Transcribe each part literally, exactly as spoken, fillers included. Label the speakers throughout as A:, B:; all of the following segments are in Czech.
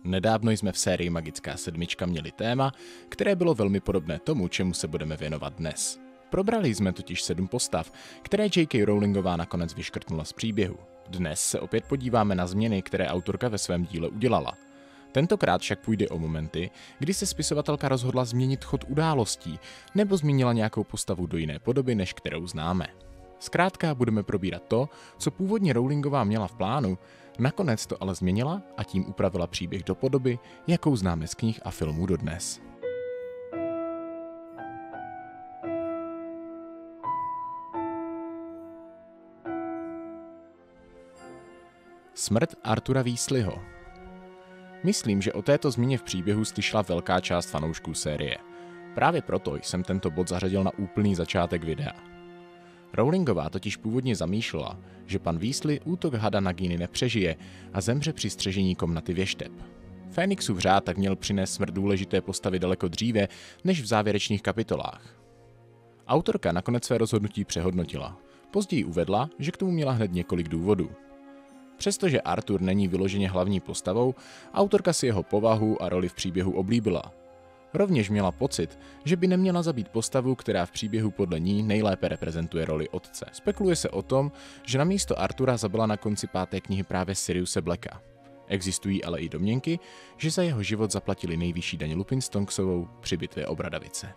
A: Nedávno jsme v sérii Magická sedmička měli téma, které bylo velmi podobné tomu, čemu se budeme věnovat dnes. Probrali jsme totiž sedm postav, které J K Rowlingová nakonec vyškrtnula z příběhu. Dnes se opět podíváme na změny, které autorka ve svém díle udělala. Tentokrát však půjde o momenty, kdy se spisovatelka rozhodla změnit chod událostí nebo změnila nějakou postavu do jiné podoby, než kterou známe. Zkrátka budeme probírat to, co původně Rowlingová měla v plánu, nakonec to ale změnila a tím upravila příběh do podoby, jakou známe z knih a filmů dodnes. Smrt Artura Weasleyho. Myslím, že o této změně v příběhu slyšela velká část fanoušků série. Právě proto jsem tento bod zařadil na úplný začátek videa. Rowlingová totiž původně zamýšlela, že pan Weasley útok hada Nagini nepřežije a zemře při střežení komnaty věšteb. Fénixův řád tak měl přinést smrt důležité postavy daleko dříve než v závěrečných kapitolách. Autorka nakonec své rozhodnutí přehodnotila. Později uvedla, že k tomu měla hned několik důvodů. Přestože Arthur není vyloženě hlavní postavou, autorka si jeho povahu a roli v příběhu oblíbila. Rovněž měla pocit, že by neměla zabít postavu, která v příběhu podle ní nejlépe reprezentuje roli otce. Spekuluje se o tom, že namísto Artura zabila na konci páté knihy právě Siriuse Blacka. Existují ale i domněnky, že za jeho život zaplatili nejvyšší daň Lupin Stonksovou při bitvě o Bradavice.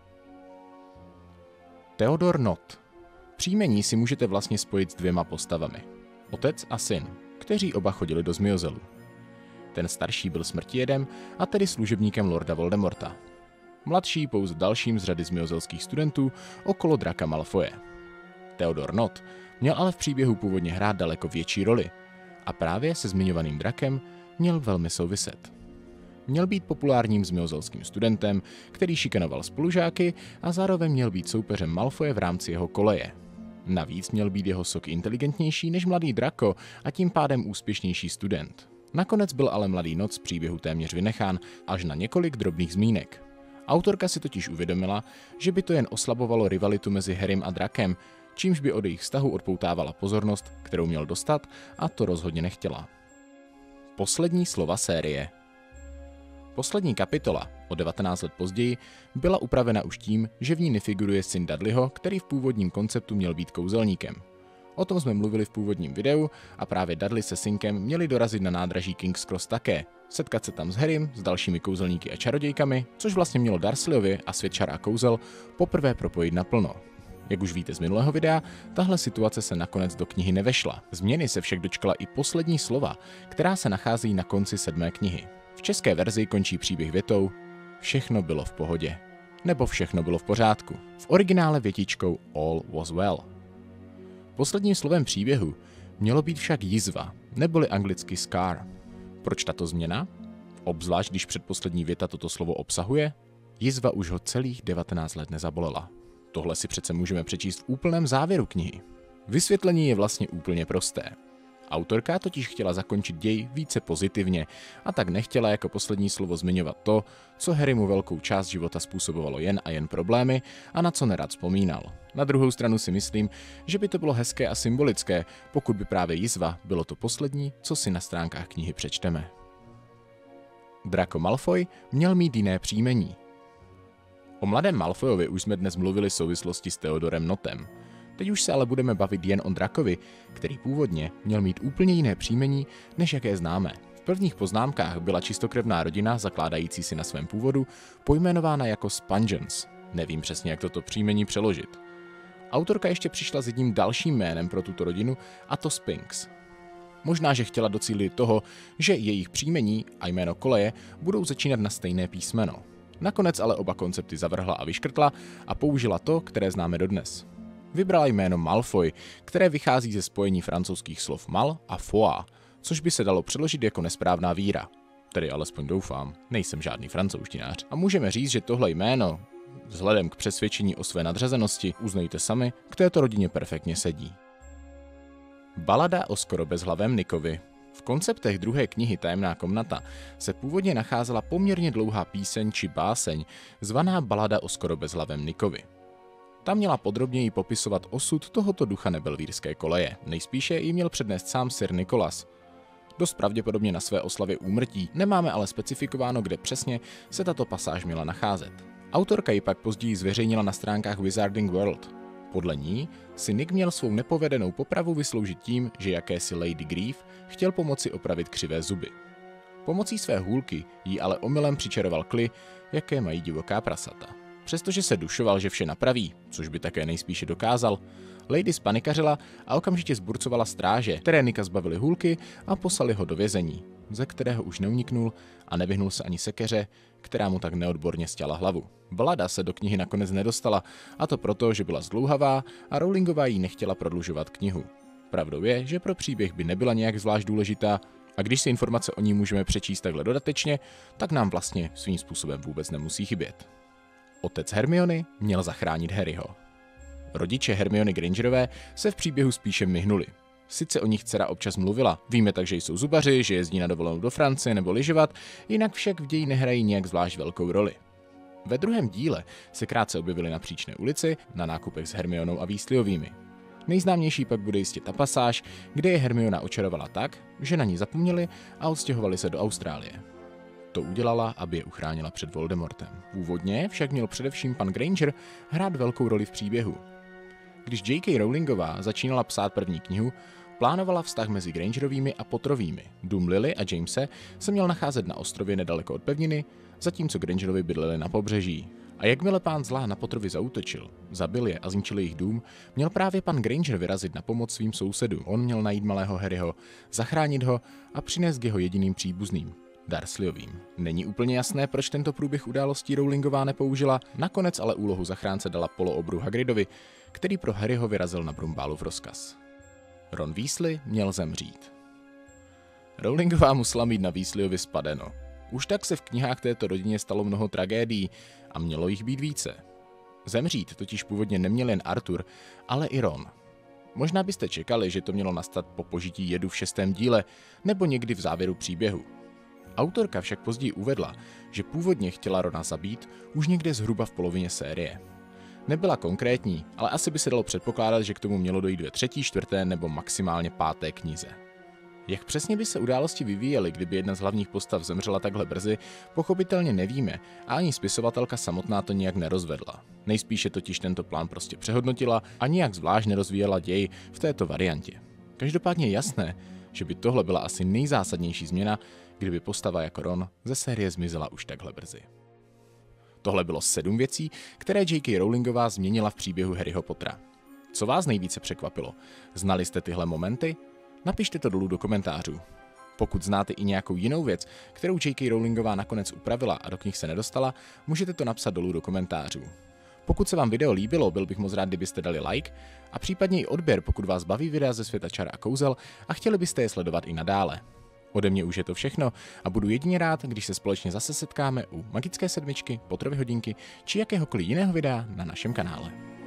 A: Theodore Nott. Příjmení si můžete vlastně spojit s dvěma postavami. Otec a syn, kteří oba chodili do Zmiozelu. Ten starší byl smrtijedem a tedy služebníkem Lorda Voldemorta. Mladší pouze dalším z řady zmiozelských studentů okolo Draka Malfoje. Theodore Nott měl ale v příběhu původně hrát daleko větší roli a právě se zmiňovaným drakem měl velmi souviset. Měl být populárním zmiozelským studentem, který šikanoval spolužáky a zároveň měl být soupeřem Malfoje v rámci jeho koleje. Navíc měl být jeho sok inteligentnější než mladý Draco a tím pádem úspěšnější student. Nakonec byl ale mladý Nott z příběhu téměř vynechán až na několik drobných zmínek. Autorka si totiž uvědomila, že by to jen oslabovalo rivalitu mezi Harrym a Drakem, čímž by od jejich vztahu odpoutávala pozornost, kterou měl dostat, a to rozhodně nechtěla. Poslední slova série. Poslední kapitola, o devatenáct let později, byla upravena už tím, že v ní nefiguruje syn Dudleyho, který v původním konceptu měl být kouzelníkem. O tom jsme mluvili v původním videu a právě Dudley se synkem měli dorazit na nádraží King's Cross také, setkat se tam s Harrym, s dalšími kouzelníky a čarodějkami, což vlastně mělo Dursleyovi a svět čar a kouzel poprvé propojit naplno. Jak už víte z minulého videa, tahle situace se nakonec do knihy nevešla. Změny se však dočkala i poslední slova, která se nachází na konci sedmé knihy. V české verzi končí příběh větou "Všechno bylo v pohodě" nebo "Všechno bylo v pořádku". V originále větičkou "All was well". Posledním slovem příběhu mělo být však jizva, neboli anglicky scar. Proč tato změna? Obzvlášť když předposlední věta toto slovo obsahuje, jizva už ho celých devatenáct let nezabolela. Tohle si přece můžeme přečíst v úplném závěru knihy. Vysvětlení je vlastně úplně prosté. Autorka totiž chtěla zakončit děj více pozitivně a tak nechtěla jako poslední slovo zmiňovat to, co Harrymu velkou část života způsobovalo jen a jen problémy a na co nerad vzpomínal. Na druhou stranu si myslím, že by to bylo hezké a symbolické, pokud by právě jizva bylo to poslední, co si na stránkách knihy přečteme. Draco Malfoy měl mít jiné příjmení. O mladém Malfoyovi už jsme dnes mluvili v souvislosti s Theodorem Nottem. Teď už se ale budeme bavit jen o Dracovi, který původně měl mít úplně jiné příjmení, než jaké známe. V prvních poznámkách byla čistokrevná rodina, zakládající si na svém původu, pojmenována jako Spongeons. Nevím přesně, jak toto příjmení přeložit. Autorka ještě přišla s jedním dalším jménem pro tuto rodinu, a to Spinks. Možná, že chtěla docílit toho, že jejich příjmení a jméno koleje budou začínat na stejné písmeno. Nakonec ale oba koncepty zavrhla a vyškrtla a použila to, které známe dodnes. Vybrala jméno Malfoy, které vychází ze spojení francouzských slov mal a foi, což by se dalo přeložit jako nesprávná víra. Tedy alespoň doufám, nejsem žádný francouzštinář. A můžeme říct, že tohle jméno, vzhledem k přesvědčení o své nadřazenosti, uznejte sami, k této rodině perfektně sedí. Balada o skoro bezhlavém Nickovi. V konceptech druhé knihy Tajemná komnata se původně nacházela poměrně dlouhá píseň či báseň, zvaná Balada o skoro bezhlavém Nickovi. Ta měla podrobněji popisovat osud tohoto ducha nebelvírské koleje. Nejspíše ji měl přednést sám Sir Nicholas. dost pravděpodobně na své oslavě úmrtí, nemáme ale specifikováno, kde přesně se tato pasáž měla nacházet. Autorka ji pak později zveřejnila na stránkách Wizarding World. Podle ní si Nick měl svou nepovedenou popravu vysloužit tím, že jakési Lady Grief chtěl pomoci opravit křivé zuby. Pomocí své hůlky jí ale omylem přičaroval kly, jaké mají divoká prasata. Přestože se dušoval, že vše napraví, což by také nejspíše dokázal, Lady spanikařila a okamžitě zburcovala stráže, které Nicka zbavili hůlky a poslali ho do vězení, ze kterého už neuniknul a nevyhnul se ani sekeře, která mu tak neodborně stěla hlavu. Vlada se do knihy nakonec nedostala, a to proto, že byla zdlouhavá a Rowlingová jí nechtěla prodlužovat knihu. Pravdou je, že pro příběh by nebyla nějak zvlášť důležitá, a když si informace o ní můžeme přečíst takhle dodatečně, tak nám vlastně svým způsobem vůbec nemusí chybět. Otec Hermiony měl zachránit Harryho. Rodiče Hermiony Grangerové se v příběhu spíše myhnuli. Sice o nich dcera občas mluvila, víme tak, že jsou zubaři, že jezdí na dovolenou do Francie nebo lyžovat, jinak však v ději nehrají nějak zvlášť velkou roli. Ve druhém díle se krátce objevili na Příčné ulici na nákupech s Hermionou a Weasleyovými. Nejznámější pak bude jistě ta pasáž, kde je Hermiona očarovala tak, že na ní zapomněli a odstěhovali se do Austrálie. To udělala, aby je uchránila před Voldemortem. Původně však měl především pan Granger hrát velkou roli v příběhu. Když J K Rowlingová začínala psát první knihu, plánovala vztah mezi Grangerovými a Potterovými. Dům Lily a Jamese se měl nacházet na ostrově nedaleko od pevniny, zatímco Grangerovi bydleli na pobřeží. A jakmile pán zla na Potterovi zaútočil, zabil je a zničil jejich dům, měl právě pan Granger vyrazit na pomoc svým sousedům. On měl najít malého Harryho, zachránit ho a přinést k jeho jediným příbuzným, Dursleyovým. Není úplně jasné, proč tento průběh událostí Rowlingová nepoužila, nakonec ale úlohu zachránce dala poloobru Hagridovi, který pro Harryho vyrazil na Brumbálův rozkaz. Ron Weasley měl zemřít. Rowlingová musela mít na Weasleyovi spadeno. Už tak se v knihách této rodině stalo mnoho tragédií a mělo jich být více. Zemřít totiž původně neměl jen Arthur, ale i Ron. Možná byste čekali, že to mělo nastat po požití jedu v šestém díle nebo někdy v závěru příběhu. Autorka však později uvedla, že původně chtěla Rona zabít už někde zhruba v polovině série. Nebyla konkrétní, ale asi by se dalo předpokládat, že k tomu mělo dojít ve třetí, čtvrté nebo maximálně páté knize. Jak přesně by se události vyvíjely, kdyby jedna z hlavních postav zemřela takhle brzy, pochopitelně nevíme a ani spisovatelka samotná to nijak nerozvedla. Nejspíše totiž tento plán prostě přehodnotila a nijak zvlášť nerozvíjela děj v této variantě. Každopádně je jasné, že by tohle byla asi nejzásadnější změna, kdyby postava jako Ron ze série zmizela už takhle brzy. Tohle bylo sedm věcí, které J K Rowlingová změnila v příběhu Harryho Pottera. Co vás nejvíce překvapilo? Znali jste tyhle momenty? Napište to dolů do komentářů. Pokud znáte i nějakou jinou věc, kterou J K Rowlingová nakonec upravila a do knih se nedostala, můžete to napsat dolů do komentářů. Pokud se vám video líbilo, byl bych moc rád, kdybyste dali like a případně i odběr, pokud vás baví videa ze světa čar a kouzel a chtěli byste je sledovat i nadále. Ode mě už je to všechno a budu jedině rád, když se společně zase setkáme u Magické sedmičky, Potterovy hodinky či jakéhokoliv jiného videa na našem kanále.